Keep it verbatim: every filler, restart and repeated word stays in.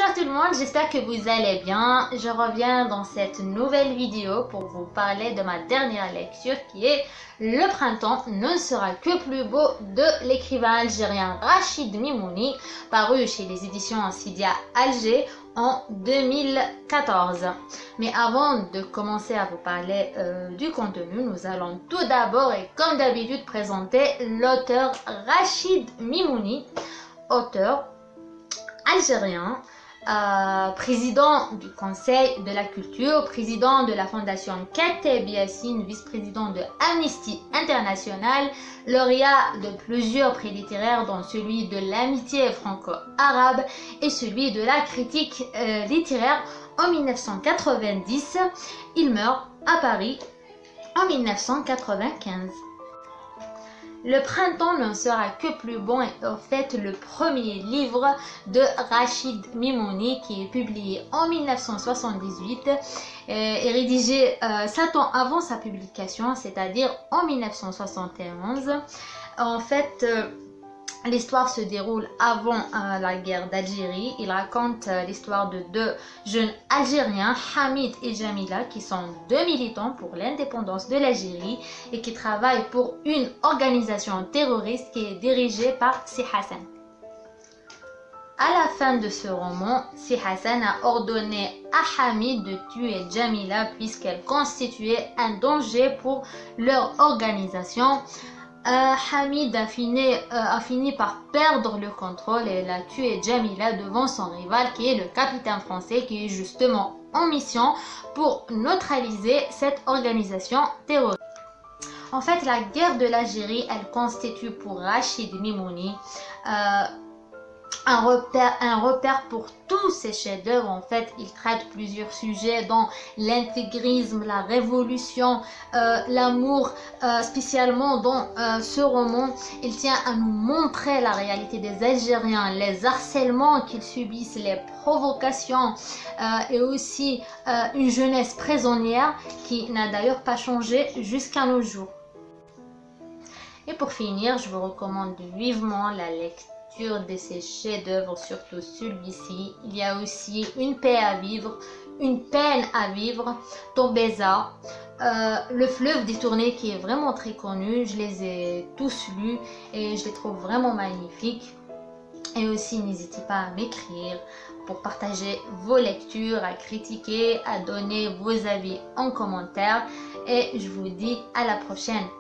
Bonjour tout le monde, j'espère que vous allez bien. Je reviens dans cette nouvelle vidéo pour vous parler de ma dernière lecture qui est Le printemps ne sera que plus beau de l'écrivain algérien Rachid Mimouni, paru chez les éditions Ansidia Alger en deux mille quatorze. Mais avant de commencer à vous parler euh, du contenu, nous allons tout d'abord et comme d'habitude présenter l'auteur Rachid Mimouni, auteur algérien, euh, président du Conseil de la Culture, président de la Fondation Kateb Yassine, vice-président de Amnesty International, lauréat de plusieurs prix littéraires dont celui de l'amitié franco-arabe et celui de la critique euh, littéraire en mille neuf cent quatre-vingt-dix. Il meurt à Paris en mille neuf cent quatre-vingt-quinze. Le printemps ne sera que plus bon est en fait le premier livre de Rachid Mimouni qui est publié en mille neuf cent soixante-dix-huit euh, et rédigé euh, sept ans avant sa publication, c'est-à-dire en mille neuf cent soixante et onze. En fait, euh, l'histoire se déroule avant euh, la guerre d'Algérie. Il raconte euh, l'histoire de deux jeunes Algériens, Hamid et Jamila, qui sont deux militants pour l'indépendance de l'Algérie et qui travaillent pour une organisation terroriste qui est dirigée par Si Hassan. À la fin de ce roman, Si Hassan a ordonné à Hamid de tuer Jamila puisqu'elle constituait un danger pour leur organisation. Euh, Hamid a fini, euh, a fini par perdre le contrôle et elle a tué Jamila devant son rival qui est le capitaine français qui est justement en mission pour neutraliser cette organisation terroriste. En fait, la guerre de l'Algérie, elle constitue pour Rachid Mimouni euh, Un repère, un repère pour tous ses chefs-d'œuvre. En fait, il traite plusieurs sujets dont l'intégrisme, la révolution, euh, l'amour, euh, spécialement dans euh, ce roman. Il tient à nous montrer la réalité des Algériens, les harcèlements qu'ils subissent, les provocations euh, et aussi euh, une jeunesse prisonnière qui n'a d'ailleurs pas changé jusqu'à nos jours. Et pour finir, je vous recommande vivement la lecture de ces chefs-d'œuvre, surtout celui-ci. Il y a aussi Une paix à vivre, Une peine à vivre, Tombeza, euh, Le fleuve détourné qui est vraiment très connu. Je les ai tous lus et je les trouve vraiment magnifiques. Et aussi, n'hésitez pas à m'écrire pour partager vos lectures, à critiquer, à donner vos avis en commentaire. Et je vous dis à la prochaine.